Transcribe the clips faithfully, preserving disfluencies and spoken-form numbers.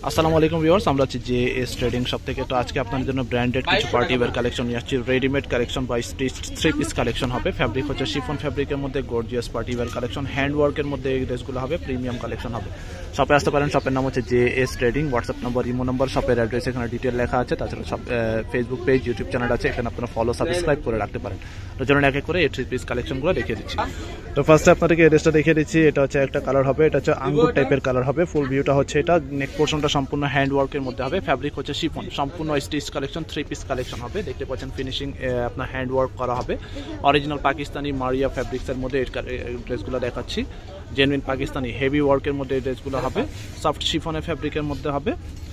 আসসালামু আলাইকুম ভিউয়ার্স, আমরা আছি জে এস ট্রেডিং শপ থেকে। তো আজকে আপনাদের জন্য ব্র্যান্ডেড কিছু পার্টি ওয়্যার কালেকশন নিয়ে আসছি। Readymade collection by stitch three piece collection হবে। ফ্যাব্রিক হচ্ছে শিফন ফ্যাব্রিকের মধ্যে gorgeous party wear collection. Hand ওয়ার্কের মধ্যে এই ড্রেসগুলো হবে, প্রিমিয়াম কালেকশন হবে। শপে আসতে পারেন। শপের নাম হচ্ছে J S trading. WhatsApp number, imo number, শপের অ্যাড্রেস এখানে ডিটেল লেখা আছে। তাছাড়া সব ফেসবুক পেজ, ইউটিউব চ্যানেল আছে, এখানে আপনারা ফলো সাবস্ক্রাইব করে রাখতে পারেন। তো চলুন এক এক করে এই থ্রি পিস কালেকশনগুলো দেখিয়ে দিচ্ছি। তো ফার্স্টে আপনাদেরকে এই ড্রেসটা দেখিয়ে দিচ্ছি। এটা হচ্ছে একটা কালার হবে, এটা হচ্ছে আঙ্গুর টাইপের কালার হবে। ফুল ভিউটা হচ্ছে এটা। নেক পোর্শনটা সম্পূর্ণ হ্যান্ড ওয়ার্কের মধ্যে হবে। ফ্যাব্রিক হচ্ছে শিফন, সম্পূর্ণ stitch collection, three piece collection হবে। দেখতে পাচ্ছেন ফিনিশিং আপনার হ্যান্ড ওয়ার্ক করা হবে। অরিজিনাল পাকিস্তানি মারিয়া ফ্যাব্রিক্সের মধ্যে এই ড্রেসগুলো দেখাচ্ছি। জেনুইন পাকিস্তানি হেভি ওয়ার্কের মধ্যে এই ড্রেসগুলো হবে। সফট শিফনের ফ্যাব্রিকের মধ্যে হবে।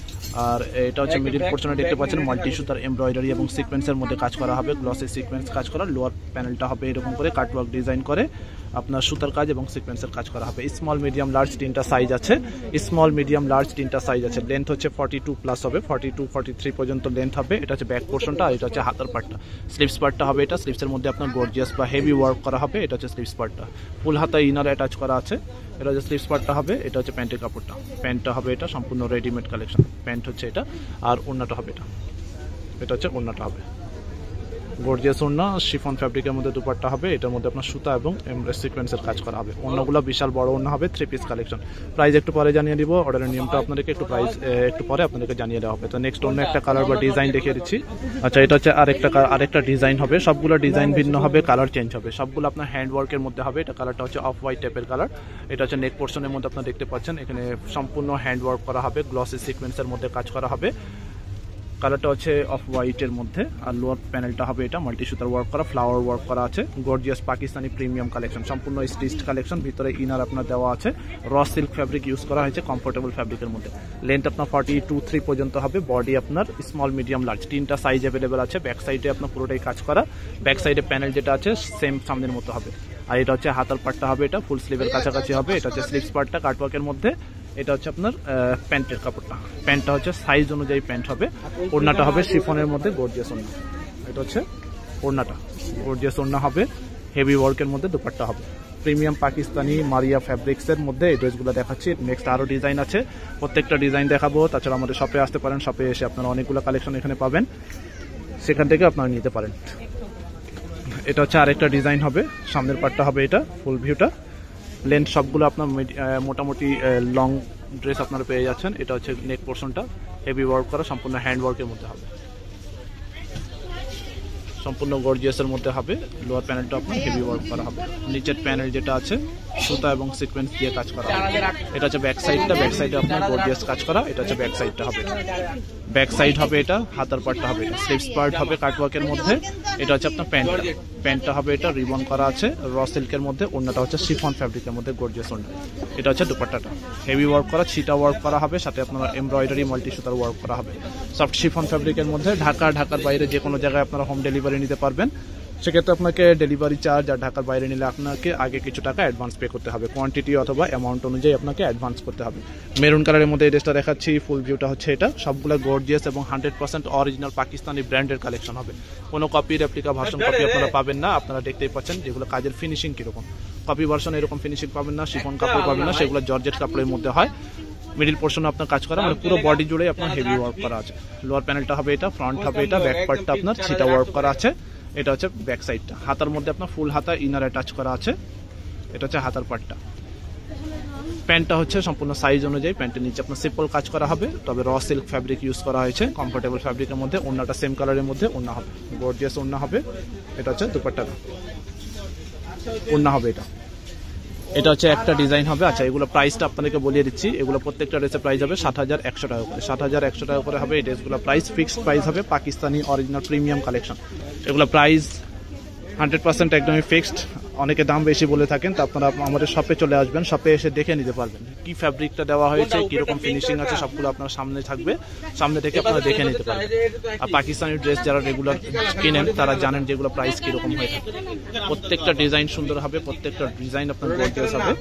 আর এটা হচ্ছে মিডিল পোর্শনে দেখতে পাচ্ছেন মাল্টি সুতার এমব্রয়ডারি এবং সিকোয়েন্সের মধ্যে কাজ করা হবে। গ্লসি সিকোয়েন্স কাজ করা। লোয়ার প্যানেলটা হবে এরকম করে কাটওয়ার্ক ডিজাইন করে আপনার সুতার কাজ এবং সিকোয়েন্সের কাজ করা হবে। স্মল, মিডিয়াম, লার্জ তিনটা সাইজ আছে। স্মল, মিডিয়াম, লার্জ তিনটা সাইজ আছে। লেন্থ হচ্ছে ফর্টি টু প্লাস হবে, ফর্টি টু ফর্টি থ্রি পর্যন্ত লেন্থ হবে। এটা হচ্ছে ব্যাক পোর্শনটা, আর এটা হচ্ছে হাতার পার্টটা। স্লিভস পার্টটা হবে এটা। স্লিভসের মধ্যে আপনার গর্জিয়াস বা হেভি ওয়ার্ক করা হবে। এটা হচ্ছে স্লিভস পার্টটা। ফুল হাতা ইনার অ্যাটাচ করা আছে। এটা হচ্ছে স্লিভস পার্টটা হবে। এটা হচ্ছে প্যান্টের কাপড়টা। প্যান্টটা হবে এটা সম্পূর্ণ রেডিমেড কালেকশন। প্যান্ট হচ্ছে এটা, আর ওড়নাটা হবে এটা। এটা হচ্ছে ওড়নাটা হবে গর্জিয়াস ওড়না। শিফন ফ্যাব্রিকের মধ্যে দুপাট্টা হবে। এটার মধ্যে আপনার সুতা এবং সিকোয়েন্সের কাজ করা হবে। ওড়নাগুলো বিশাল বড় ওড়না হবে। Three piece collection. প্রাইস একটু পরে জানিয়ে দিব। অর্ডারের নিয়মটা আপনাদেরকে একটু প্রাইস একটু পরে আপনাদেরকে জানিয়ে দেওয়া হবে। তো নেক্সট অন্য একটা কালার বা ডিজাইন দেখিয়ে দিচ্ছি। আচ্ছা, এটা হচ্ছে আরেকটা আরেকটা ডিজাইন হবে। সবগুলো ডিজাইন ভিন্ন হবে, কালার চেঞ্জ হবে। সবগুলো আপনার হ্যান্ড ওয়ার্কের মধ্যে হবে। এটা কালারটা হচ্ছে অফ হোয়াইট টাইপের কালার। এটা হচ্ছে নেক পোর্শনের মধ্যে আপনারা দেখতে পাচ্ছেন এখানে সম্পূর্ণ হ্যান্ড ওয়ার্ক করা হবে। গ্লসি সিকোয়েন্সের মধ্যে কাজ করা হবে। কালারটা হচ্ছে অফ হোয়াইটের মধ্যে। আর লোয়ার প্যানেলটা হবে এটা মাল্টি সুতার ওয়ার্ক করা, ফ্লাওয়ার ওয়ার্ক করা আছে। গর্জিয়াস পাকিস্তানি প্রিমিয়াম কালেকশন, সম্পূর্ণ স্টিচড কালেকশন। ভিতরে ইনার আপনার দেওয়া আছে। র সিল্ক ফ্যাব্রিক ইউজ করা হয়েছে, কমফোর্টেবল ফ্যাব্রিকের মধ্যে। লেন্থ আপনার ফর্টি টু থ্রি পর্যন্ত হবে। বডি আপনার স্মল, মিডিয়াম, লার্জ তিনটা সাইজ অ্যাভেলেবেল আছে। ব্যাক সাইডে আপনার পুরোটাই কাজ করা। ব্যাক সাইডে প্যানেল যেটা আছে সেম সামনের মতো হবে। আর এটা হচ্ছে হাতার পার্টটা হবে এটা ফুল স্লিভের কাছাকাছি হবে। এটা হচ্ছে স্লিভস পার্টটা কাটওয়ার্কের মধ্যে। এটা হচ্ছে আপনার প্যান্টের কাপড়টা। প্যান্টটা হচ্ছে সাইজ অনুযায়ী প্যান্ট হবে। ওড়নাটা হবে শিফনের মধ্যে গর্জিয়াস ওড়না। এটা হচ্ছে ওড়নাটা, গর্জিয়াস ওড়না হবে। হেভি ওয়ার্কের মধ্যে দুপাট্টা হবে। প্রিমিয়াম পাকিস্তানি মারিয়া ফ্যাব্রিক্সের মধ্যে এই ড্রেসগুলো দেখাচ্ছি। নেক্সট আরও ডিজাইন আছে, প্রত্যেকটা ডিজাইন দেখাবো। তাছাড়া আমাদের শপে আসতে পারেন। শপে এসে আপনারা অনেকগুলো কালেকশন এখানে পাবেন, সেখান থেকে আপনারা নিতে পারেন। এটা হচ্ছে আরেকটা ডিজাইন হবে। সামনের পার্টটা হবে এটা ফুল ভিউটা। লেন্থ সবগুলো আপনার মোটামুটি লং ড্রেস আপনারা পেয়ে যাচ্ছেন। এটা হচ্ছে নেক পোর্শনটা হেভি ওয়ার্ক করা, সম্পূর্ণ হ্যান্ড ওয়ার্কের মধ্যে হবে। সম্পূর্ণ গর্জিয়াসের মধ্যে হবে। লোয়ার প্যানেলটা আপনার হেভি ওয়ার্ক করা হবে। নিচের প্যানেল যেটা আছে সুতা এবং সিকোয়েন্স দিয়ে কাজ করা হবে। এটা হচ্ছে ব্যাক সাইডটা। ব্যাক সাইডে আপনার গর্জিয়াস কাজ করা। এটা হচ্ছে ব্যাক সাইডটা হবে। ব্যাক সাইড হবে এটা। হাতার পার্টটা হবে এটা। স্লিভস পার্ট হবে কাটওয়ার্কের মধ্যে। এটা হচ্ছে আপনার প্যান্ট। প্যান্টটা হবে এটা রিবন করা আছে র সিল্কের মধ্যে। ওড়নাটা হচ্ছে শিফন ফ্যাব্রিকের মধ্যে গর্জিয়াস ওড়না। এটা হচ্ছে দুপাট্টাটা হেভি ওয়ার্ক করা, ছিটা ওয়ার্ক করা হবে। সাথে আপনার এমব্রয়ডারি মাল্টি সুতার ওয়ার্ক করা হবে। সফট শিফন ফ্যাব্রিকের মধ্যে। ঢাকা ঢাকার বাইরে যে কোনো জায়গায় আপনারা হোম ডেলিভারি নিতে পারবেন। সেক্ষেত্রে আপনাকে ডেলিভারি চার্জ আর ঢাকার বাইরে নিলে আপনাকে আগে কিছু টাকা অ্যাডভান্স পে করতে হবে। কোয়ান্টিটি অথবা অ্যামাউন্ট অনুযায়ী আপনাকে অ্যাডভান্স করতে হবে। মেরুন কালারের মধ্যে এই ড্রেসটা দেখাচ্ছি। ফুল ভিউটা হচ্ছে এটা। সবগুলো গর্জিয়াস এবং হান্ড্রেড পার্সেন্ট অরিজিনাল পাকিস্তানি ব্র্যান্ডের কালেকশন হবে। কোনো কপি, রেপ্লিকা, ভার্সন কপি আপনারা পাবেন না। আপনারা দেখতেই পাচ্ছেন যেগুলো কাজের ফিনিশিং কীরকম। কপি ভার্সন এরকম ফিনিশিং পাবেন না। শিফন কাপড় পাবেন না, সেগুলো জর্জেট কাপড়ের মধ্যে হয়। মিডিল পোর্শনে আপনার কাজ করা, মানে পুরো বডি জুড়ে আপনার হেভি ওয়ার্ক করা আছে। লোয়ার প্যানেলটা হবে এটা, ফ্রন্ট হবে এটা, ব্যাক পার্টটা আপনার ছিটা ওয়ার্ক করা আছে। এটা হচ্ছে ব্যাক সাইডটা। হাতার মধ্যে আপনার ফুল হাতা ইনার অ্যাটাচ করা আছে। এটা হচ্ছে হাতার পার্টটা। প্যান্টটা হচ্ছে সম্পূর্ণ সাইজ অনুযায়ী। প্যান্টের নিচে আপনার সিম্পল কাজ করা হবে, তবে র সিল্ক ফ্যাব্রিক ইউজ করা হয়েছে, কমফোর্টেবল ফ্যাব্রিকের মধ্যে। ওড়নাটা সেম কালারের মধ্যে ওড়না হবে, গর্জিয়াস ওড়না হবে। এটা হচ্ছে দুপাট্টাটা ওড়না হবে এটা। এটা হচ্ছে একটা ডিজাইন হবে। আচ্ছা, এগুলো প্রাইসটা আপনাদেরকে বলিয়ে দিচ্ছি। এগুলো প্রত্যেকটা ড্রেসের প্রাইস হবে সাত হাজার একশো টাকা করে। সাত হাজার একশো টাকা করে হবে এই ড্রেসগুলো প্রাইস। ফিক্সড প্রাইস হবে। Pakistani original premium collection. এগুলো প্রাইস হান্ড্রেড পার্সেন্ট একদমই ফিক্সড। অনেকে দাম বেশি বলে থাকেন, তো আপনারা আমাদের শপে চলে আসবেন। শপে এসে দেখে নিতে পারবেন কি ফ্যাব্রিকটা দেওয়া হয়েছে, কীরকম ফিনিশিং আছে, সবগুলো আপনার সামনে থাকবে। সামনে থেকে আপনারা দেখে নিতে পারবেন। আর পাকিস্তানি ড্রেস যারা রেগুলার কিনেন তারা জানেন যেগুলো প্রাইস কীরকম হয়ে থাকে। প্রত্যেকটা ডিজাইন সুন্দর হবে, প্রত্যেকটা ডিজাইন আপনার গর্জিয়াস হবে।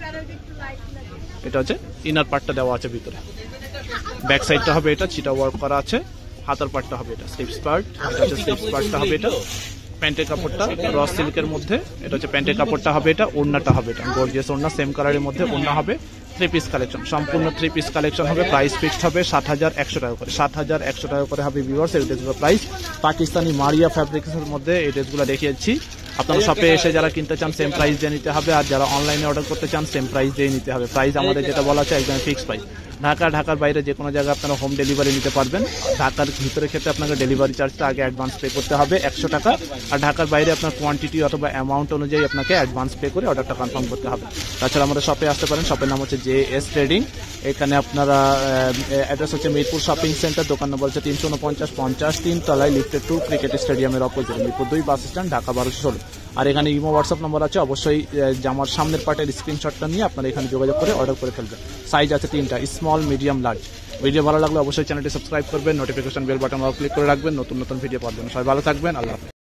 এটা হচ্ছে ইনার পার্টটা দেওয়া আছে ভিতরে। ব্যাক সাইডটা হবে এটা, চিটা ওয়ার্ক করা আছে। হাতার পার্টটা হবে এটা স্লিভস পার্ট। এটা হচ্ছে স্লিভস পার্টটা হবে এটা। প্যান্টের কাপড়টা র সিল্কের মধ্যে। এটা হচ্ছে প্যান্টের কাপড়টা হবে এটা। ওড়নাটা হবে এটা গর্জিয়াস ওড়না, সেম কালারের মধ্যে ওড়না হবে। থ্রি পিস কালেকশন, সম্পূর্ণ থ্রি পিস কালেকশন হবে। প্রাইস ফিক্সড হবে সাত হাজার একশো টাকা করে, সাত হাজার একশো টাকা করে হবে ভিউয়ার্স এই ড্রেসগুলোর প্রাইস। পাকিস্তানি মারিয়া ফ্যাব্রিক্সের মধ্যে এই ড্রেসগুলো দেখিয়েছি। আপনারা শপে এসে যারা কিনতে চান সেম প্রাইস দিয়ে নিতে হবে, আর যারা অনলাইনে অর্ডার করতে চান সেম প্রাইস দিয়ে নিতে হবে। প্রাইস আমাদের যেটা বলা আছে একদম ফিক্সড প্রাইস। ঢাকা, ঢাকার বাইরে যে কোনো জায়গায় আপনারা হোম ডেলিভারি নিতে পারবেন। ঢাকার ভিতরে ক্ষেত্রে আপনাকে ডেলিভারি চার্জটা আগে অ্যাডভান্স পে করতে হবে একশো টাকা, আর ঢাকার বাইরে আপনার কোয়ান্টিটি অথবা অ্যামাউন্ট অনুযায়ী আপনাকে অ্যাডভান্স পে করে অর্ডারটা কনফার্ম করতে হবে। তাছাড়া আমাদের শপে আসতে পারেন, শপের নাম হচ্ছে জে এস ট্রেডিং। এখানে আপনারা অ্যাড্রেস হচ্ছে মিরপুর শপিং সেন্টার, দোকান নম্বর হচ্ছে তিনশো উনপঞ্চাশ পঞ্চাশ, তিন তলায় লিফটেড টু ক্রিকেট স্টেডিয়ামের অপোজিট, মিরপুর দুই বাস স্ট্যান্ড, ঢাকা বারোশো ষোলো। আর এখানে ইমো হোয়াটসঅ্যাপ নম্বর আছে, অবশ্যই জামার সামনের পার্টের স্ক্রিনশটটা নিয়ে আপনারা এখানে যোগাযোগ করে অর্ডার করে ফেলবেন। সাইজ আছে তিনটা, স্মল, মিডিয়াম, লার্জ। ভিডিও ভালো লাগলে অবশ্যই চ্যানেলটি সাবস্ক্রাইব করবেন, নোটিফিকেশন বেল বাটন ক্লিক করে রাখবেন, নতুন নতুন ভিডিও পাবেন। সবাই ভালো থাকবেন, আল্লাহ হাফেজ।